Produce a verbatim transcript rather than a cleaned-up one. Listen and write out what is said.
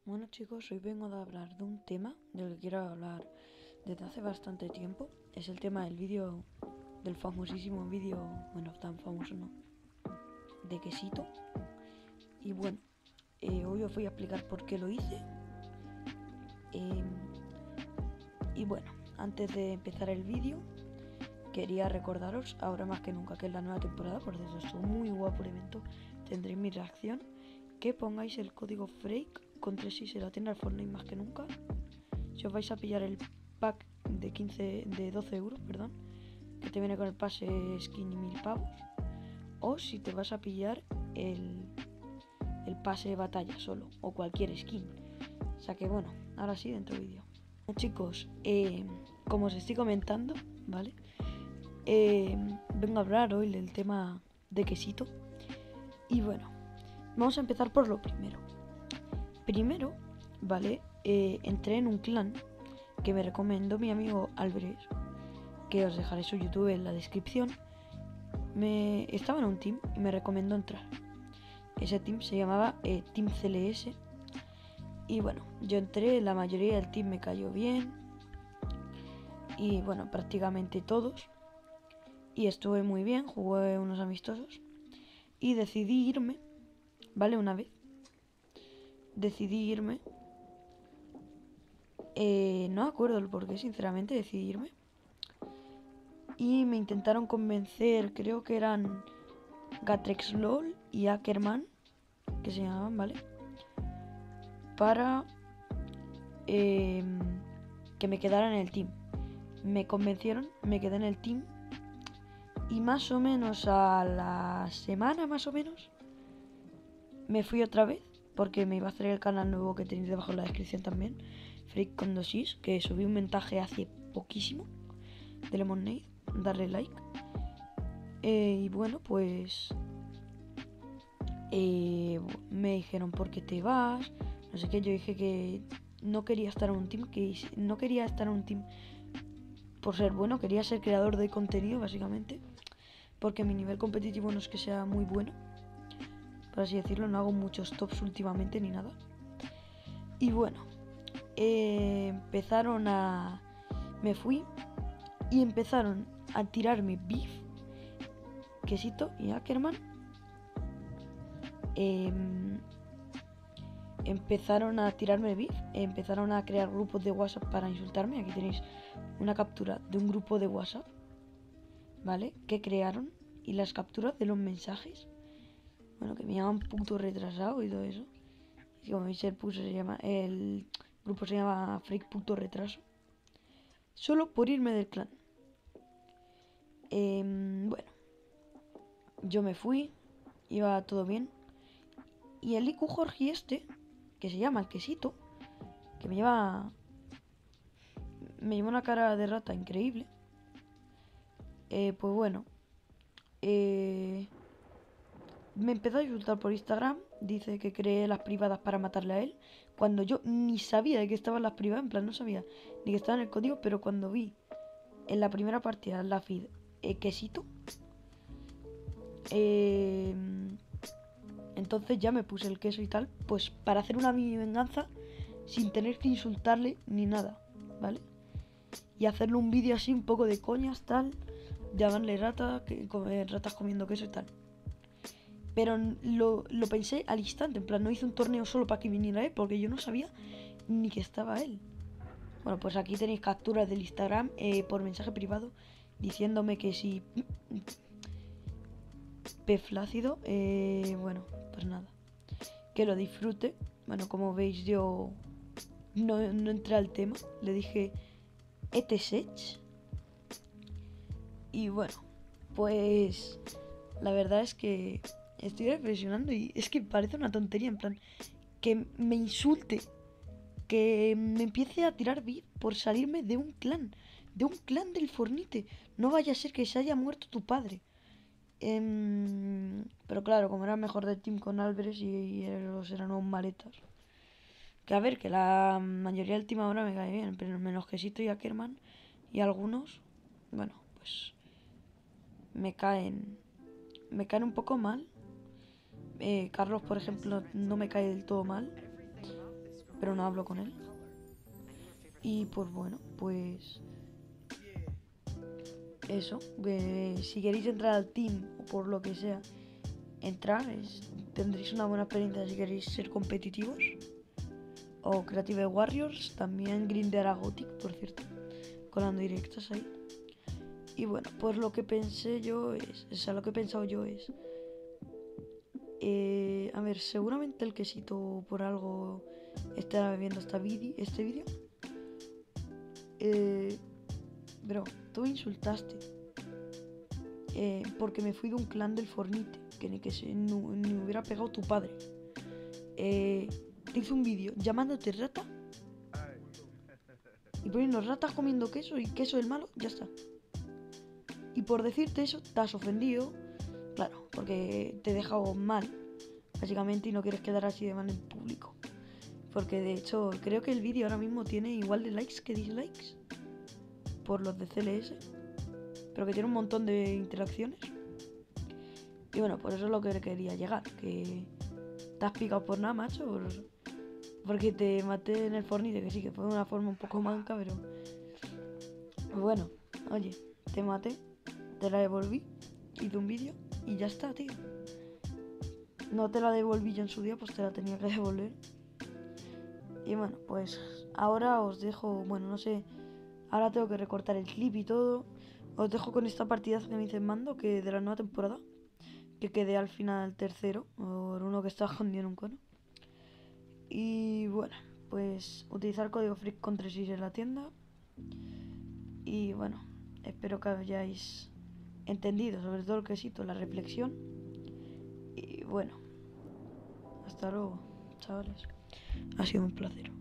Bueno chicos, hoy vengo a hablar de un tema del que quiero hablar desde hace bastante tiempo. Es el tema del vídeo, del famosísimo vídeo, bueno, tan famoso no, de quesito. Y bueno, eh, hoy os voy a explicar por qué lo hice. Eh, y bueno, antes de empezar el vídeo, quería recordaros, ahora más que nunca, que es la nueva temporada, por eso es un muy guapo evento, tendréis mi reacción, que pongáis el código FREAK con tres seis en la tienda al Fortnite más que nunca. Si os vais a pillar el pack de quince, de doce euros, perdón, que te viene con el pase skin y mil pavos, o si te vas a pillar el, el pase de batalla solo, o cualquier skin. O sea que bueno, ahora sí, dentro del vídeo. Chicos, eh, como os estoy comentando, ¿vale? Eh, vengo a hablar hoy del tema de quesito. Y bueno, vamos a empezar por lo primero. Primero, ¿vale? Eh, entré en un clan que me recomendó mi amigo Álvarez, que os dejaré su YouTube en la descripción. Me estaba en un team y me recomendó entrar. Ese team se llamaba eh, Team C L S. Y bueno, yo entré, la mayoría del team me cayó bien. Y bueno, prácticamente todos. Y estuve muy bien, jugué unos amistosos. Y decidí irme, ¿vale? Una vez. Decidí irme. Eh, no me acuerdo el por qué, sinceramente, decidí irme. Y me intentaron convencer, creo que eran Gatrexlol y Ackerman, que se llamaban, ¿vale? Para eh, que me quedara en el team. Me convencieron, me quedé en el team. Y más o menos a la semana, más o menos, me fui otra vez. Porque me iba a hacer el canal nuevo que tenéis debajo en la descripción también. Freak con dosis, que subí un mensaje hace poquísimo. De Lemonade, darle like. Eh, y bueno, pues eh, me dijeron por qué te vas, no sé qué. Yo dije que no quería estar en un team, que no quería estar en un team por ser bueno, quería ser creador de contenido básicamente, porque mi nivel competitivo no es que sea muy bueno, por así decirlo. No hago muchos tops últimamente ni nada. Y bueno, eh, empezaron a... me fui y empezaron a tirarme beef, quesito y Ackerman. Eh, empezaron a tirarme beef, empezaron a crear grupos de WhatsApp para insultarme. Aquí tenéis una captura de un grupo de WhatsApp, ¿vale? Que crearon, y las capturas de los mensajes. Bueno, que me llaman puto retrasado y todo eso. Y como veis, el, puto se llama, el grupo se llama Freak Puto Retraso. Solo por irme del clan. Eh, bueno, yo me fui, iba todo bien. Y el I Q Jorge este, que se llama el quesito, que me lleva me lleva una cara de rata increíble. Eh, pues bueno, eh, me empezó a insultar por Instagram. Dice que creé las privadas para matarle a él, cuando yo ni sabía de que estaban las privadas. En plan, no sabía ni que estaba en el código. Pero cuando vi en la primera partida la feed eh, quesito, eh, entonces ya me puse el queso y tal, pues para hacer una mini venganza sin tener que insultarle ni nada, ¿vale? Y hacerle un vídeo así un poco de coñas, tal, llamarle rata, que come, ratas comiendo queso y tal. Pero lo, lo pensé al instante, en plan, no hice un torneo solo para que viniera él, porque yo no sabía ni que estaba él. Bueno, pues aquí tenéis capturas del Instagram eh, por mensaje privado, diciéndome que si pez flácido, eh, bueno, pues nada, que lo disfrute. Bueno, como veis, yo no, no entré al tema, le dije este sech. Y bueno, pues la verdad es que estoy reflexionando y es que parece una tontería, en plan, que me insulte, que me empiece a tirar beef por salirme de un clan, de un clan del Fornite. No vaya a ser que se haya muerto tu padre. Eh, pero claro, como era mejor del team con Álvarez y, y ellos eran unos maletas. Que a ver, que la mayoría del team ahora me cae bien, pero menos Quesito y Ackerman y algunos, bueno, pues me caen, me caen un poco mal. Eh, Carlos, por ejemplo, no me cae del todo mal. pero no hablo con él. Y pues bueno, pues eso, eh, si queréis entrar al team o por lo que sea, entrar, es, tendréis una buena experiencia si queréis ser competitivos. O Creative Warriors, también Grinder a Gothic, por cierto, colando directas ahí. Y bueno, pues lo que pensé yo es, o sea, lo que he pensado yo es, eh, a ver, seguramente el quesito por algo estará viendo esta vide este vídeo. Eh, bro, tú insultaste eh, porque me fui de un clan del Fornite, que ni que se, ni, ni me hubiera pegado tu padre. Eh, te hice un vídeo llamándote rata y poniendo ratas comiendo queso y queso del malo, ya está. Y por decirte eso, te has ofendido, claro, porque te he dejado mal, básicamente, y no quieres quedar así de mal en público. Porque de hecho, creo que el vídeo ahora mismo tiene igual de likes que dislikes, por los de C L S, pero que tiene un montón de interacciones. Y bueno, por eso es lo que quería llegar, que te has picado por nada, macho, por, porque te maté en el Fornite, que sí, que fue de una forma un poco manca, pero bueno, oye, te maté. Te la devolví, hice un vídeo y ya está, tío. No te la devolví yo en su día, pues te la tenía que devolver. Y bueno, pues ahora os dejo, bueno, no sé, ahora tengo que recortar el clip y todo. Os dejo con esta partidaza que me hice en mando, que de la nueva temporada, que quedé al final tercero, por uno que estaba escondido en un cono. Y bueno, pues utilizar el código freak con tres seis en la tienda. Y bueno, espero que hayáis entendido, sobre todo el quesito, la reflexión. Y bueno, hasta luego, chavales. Ha sido un placer.